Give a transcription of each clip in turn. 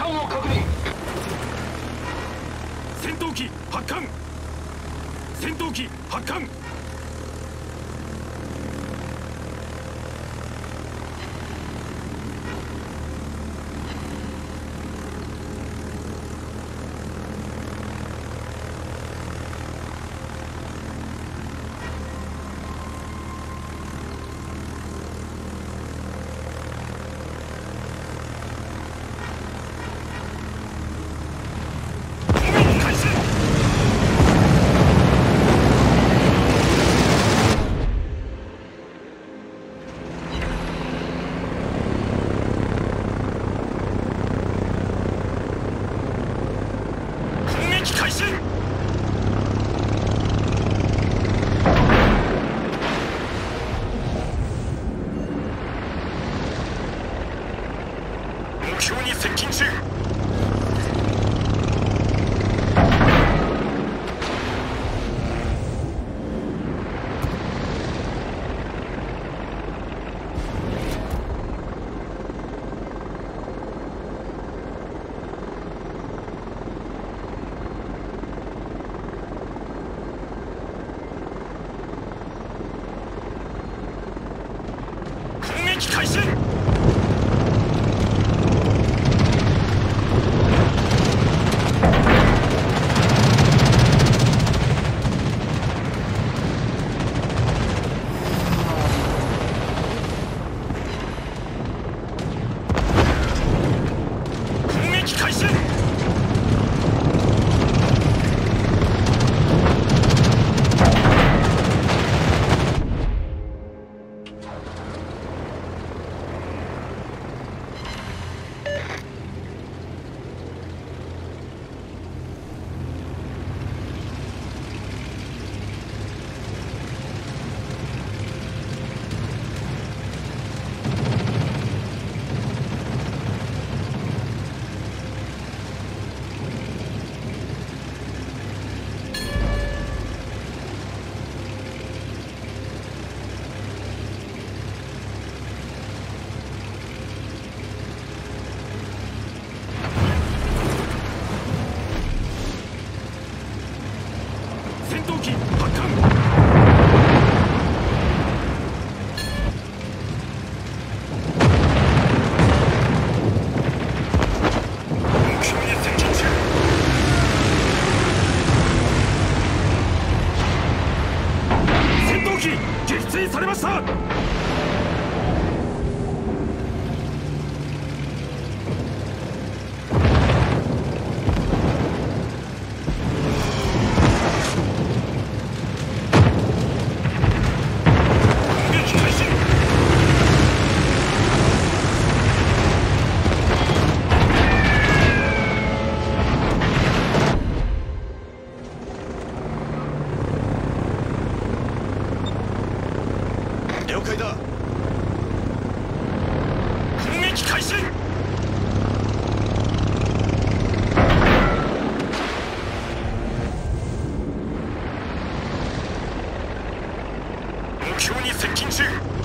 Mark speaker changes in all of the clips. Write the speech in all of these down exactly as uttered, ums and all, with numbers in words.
Speaker 1: 端を確認。
Speaker 2: 戦闘機発艦。戦闘機発艦。目標に接近中。攻撃開始。戦闘機発艦。目標に接近中。戦闘機撃墜されました。了解だ。攻撃開始。目標に接近中。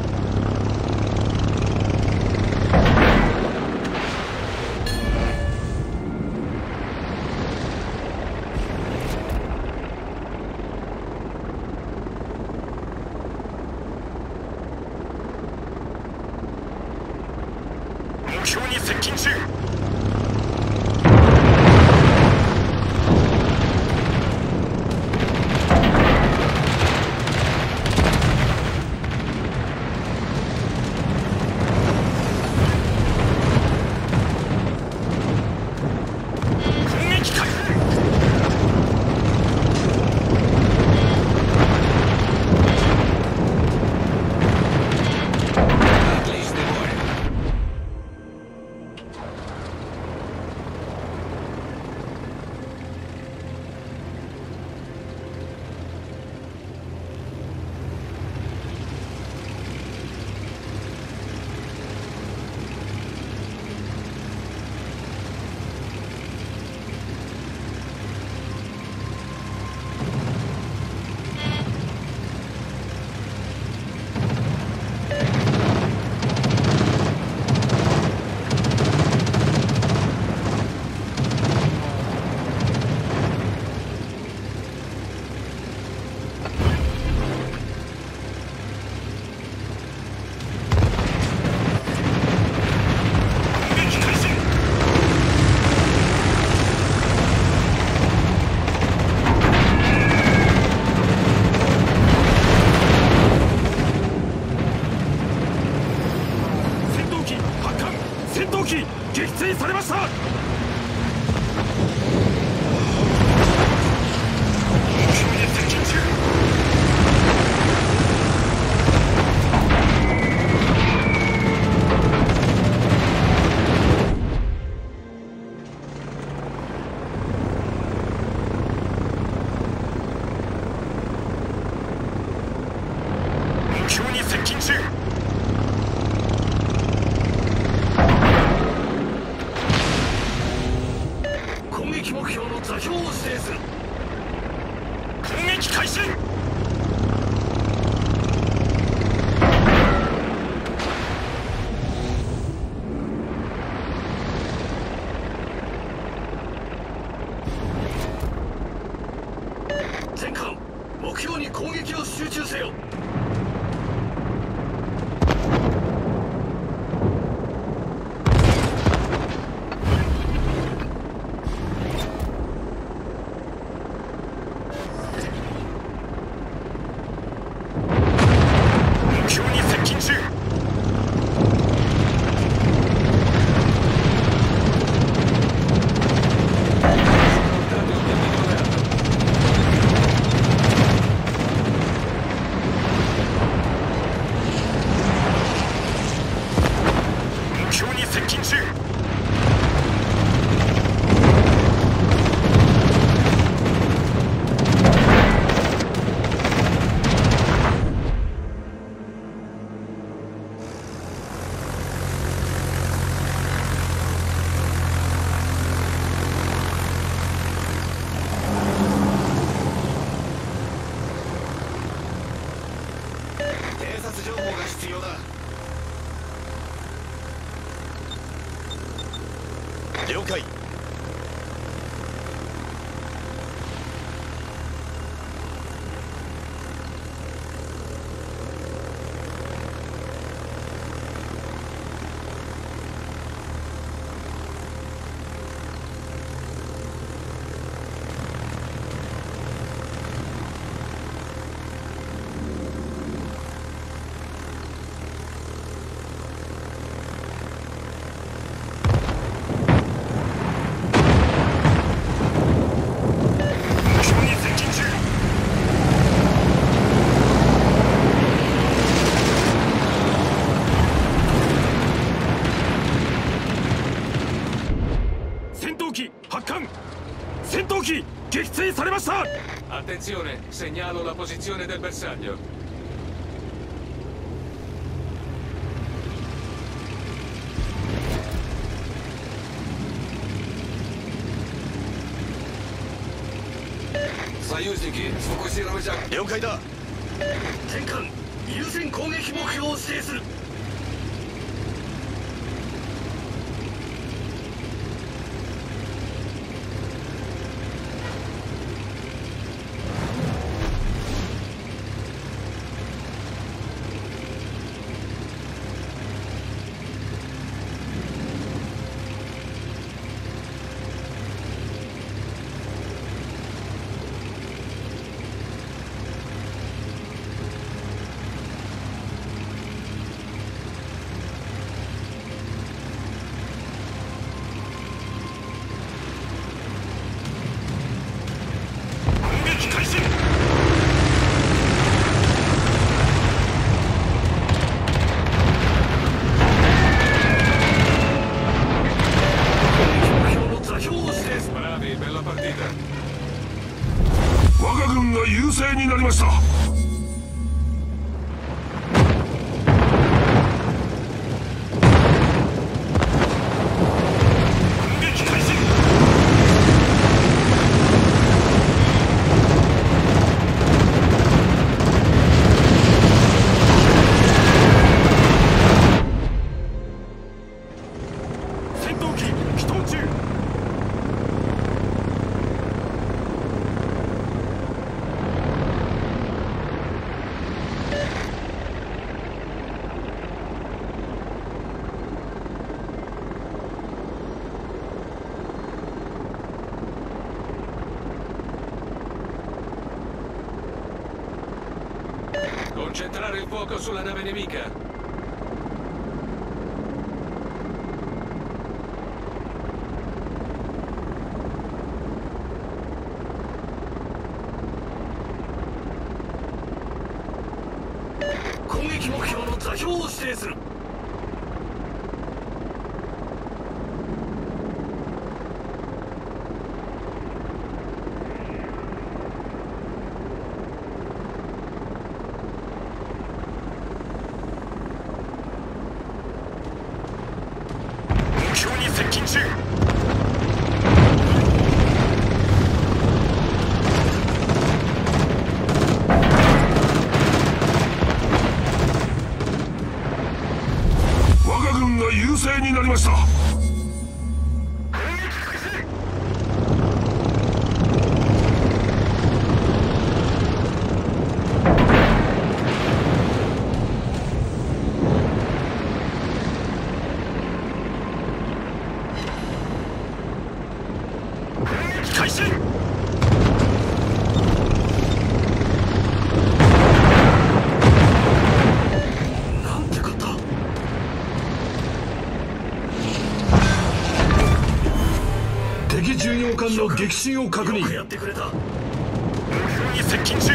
Speaker 2: 目標に接近中。攻撃開始。 闘機撃墜されました。目標に接近中。目標に接近中。攻撃目標の座標を指定する。攻撃開始。全艦目標に攻撃を集中せよ。目標に接近中。目標に接近中。偵察情報が必要だ。了解。戦闘機発艦。戦闘機撃墜されました。
Speaker 1: Attenzione, segnalo la posizione del bersaglio. Союзники сфокусировать огонь.
Speaker 2: 了解だ。全艦優先攻撃目標を指定する。開始。我が軍が優勢になりました。
Speaker 1: Concentrare il fuoco sulla nave nemica.
Speaker 2: 標を指定する。目標に接近中。
Speaker 3: 優勢になりました。
Speaker 2: 開始。なんてこと。
Speaker 3: 敵巡洋艦の撃沈を確認。
Speaker 2: よくやってくれた。目標に接近中。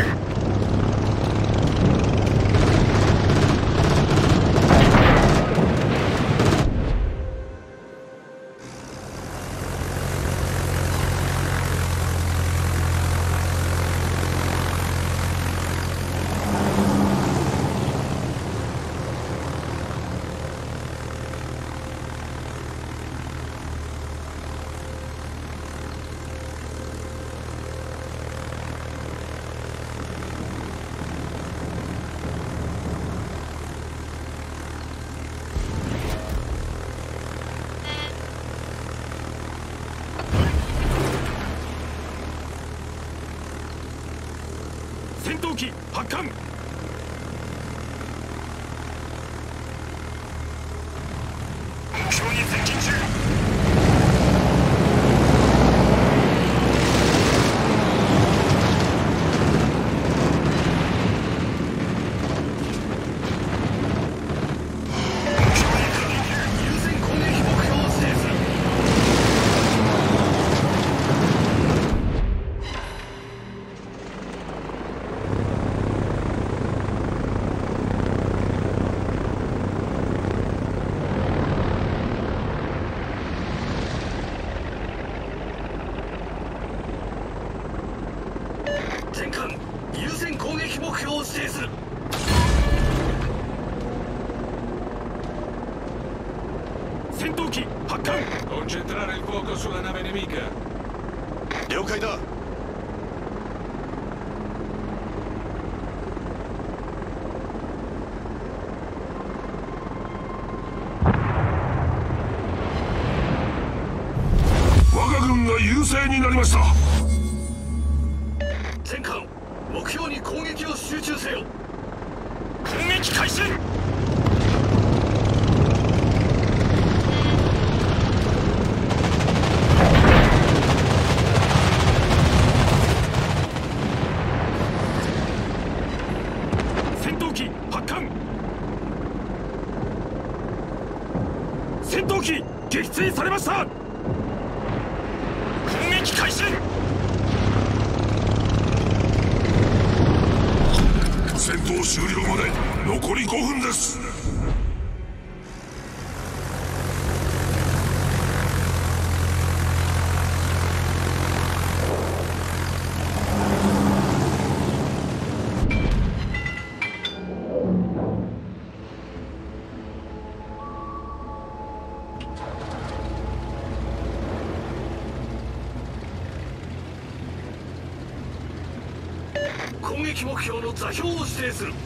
Speaker 2: 戦闘機発艦。目標に接近中。全艦優先攻撃目標を指定する。戦闘機発艦。
Speaker 1: Concentrare il fuoco sulla nave nemica.
Speaker 2: 了解だ。
Speaker 3: 我が軍が優勢になりました。
Speaker 2: 全艦目標に攻撃を集中せよ。攻撃開始。戦闘機発艦。戦闘機撃墜されました。攻撃開始。
Speaker 3: 戦闘終了まで残りごふんです。
Speaker 2: 攻撃目標の座標を指定する。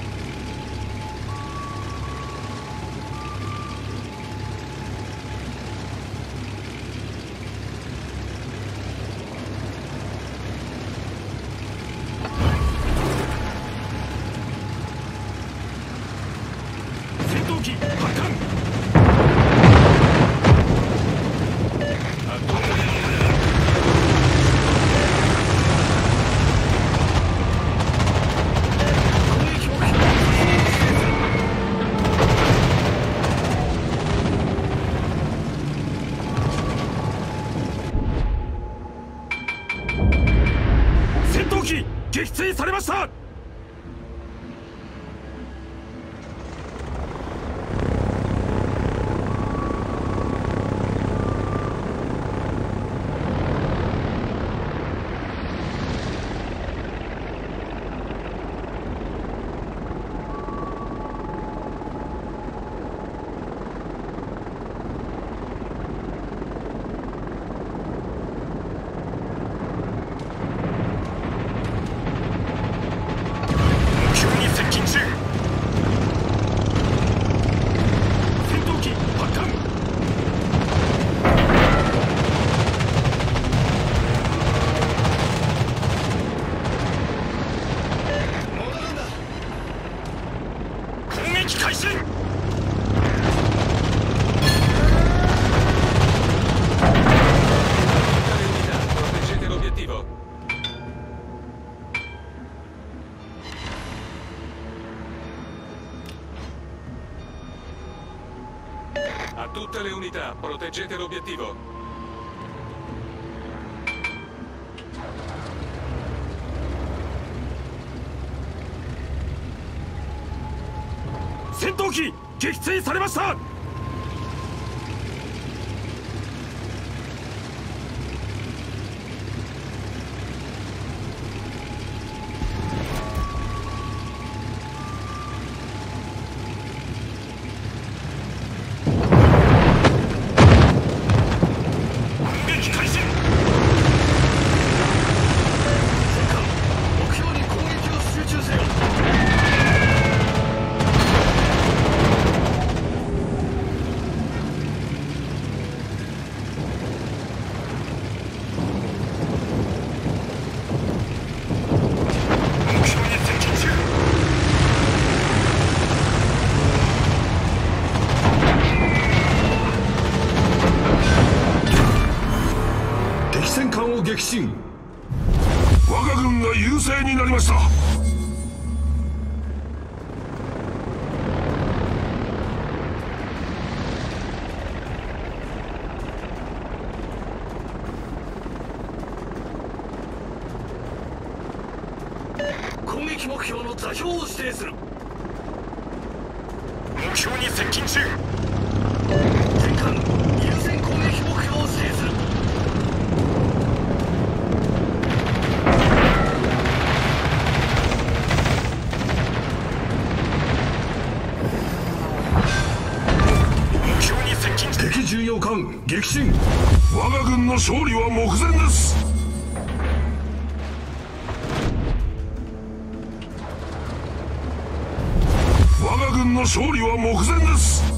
Speaker 2: 戦闘機発艦。撃墜されました。
Speaker 1: A tutte le unità, proteggete l'obiettivo.
Speaker 2: 戦闘機撃墜されました。戦艦を撃沈。
Speaker 3: 我が軍が優勢になりました。
Speaker 2: 攻撃目標の座標を指定する。目標に接近中。戦艦優先攻撃目標を指定する。敵巡洋艦撃沈。
Speaker 3: 我が軍の勝利は目前です。我が軍の勝利は目前です。